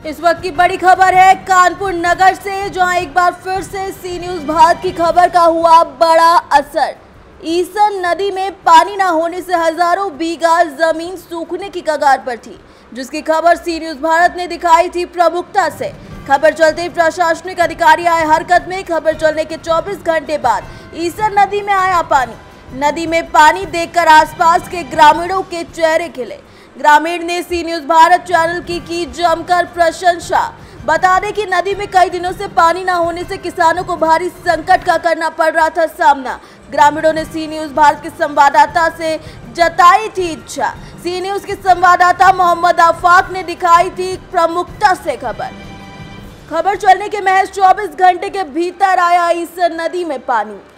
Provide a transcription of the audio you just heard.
इस वक्त की बड़ी खबर है कानपुर नगर से, जहां एक बार फिर से सी न्यूज भारत की खबर का हुआ बड़ा असर। ईसन नदी में पानी न होने से हजारों बीघा जमीन सूखने की कगार पर थी, जिसकी खबर सी न्यूज भारत ने दिखाई थी प्रमुखता से। खबर चलते ही प्रशासनिक अधिकारी आए हरकत में। खबर चलने के 24 घंटे बाद ईसन नदी में आया पानी। नदी में पानी देखकर आसपास के ग्रामीणों के चेहरे खिले। ग्रामीण ने सी न्यूज भारत चैनल की जमकर प्रशंसा। बता दें कि नदी में कई दिनों से पानी न होने से किसानों को भारी संकट का करना पड़ रहा था सामना। ग्रामीणों ने सी न्यूज भारत के संवाददाता से जताई थी इच्छा। सी न्यूज के संवाददाता मोहम्मद आफाक ने दिखाई थी प्रमुखता से खबर चलने के महज 24 घंटे के भीतर आया इस नदी में पानी।